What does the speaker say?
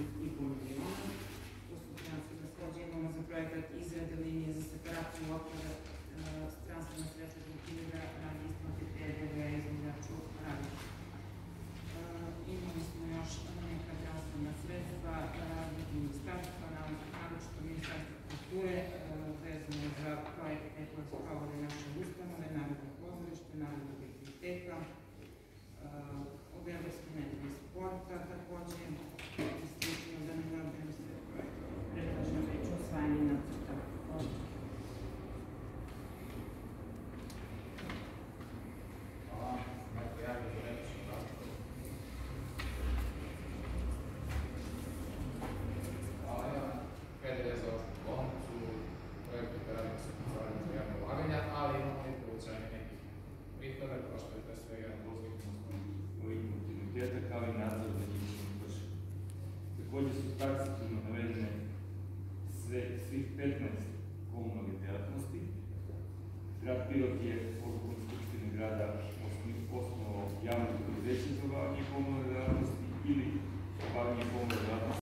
1,5 miliona. To su transferna sredstva, imamo za projekat izrade linije za separaciju otpada, transferna sredstva za ukidanja radi isplate PDV-a izvođaču radnika. Imali smo još neka transferna sredstva raznih ministarstva, naročito Ministarstva kulture, vezano za projekte koje sprovode naše ustanove, Narodno pozorište, Narodna biblioteka, od Evropske nedelje sporta, takođe ističemo da ne nabrajam sve projekte. Predlažem reč o usvajanju nacrta odluke. Kao i nadzor za njihovom vršenju. Takođe su taksativno navedene svih 15 komunalnih delatnosti. Grad Pirot je odlukom Skupštine grada osnovao javno preduzeće za obavljanje komunalne delatnosti ili obavljanje komunalne delatnosti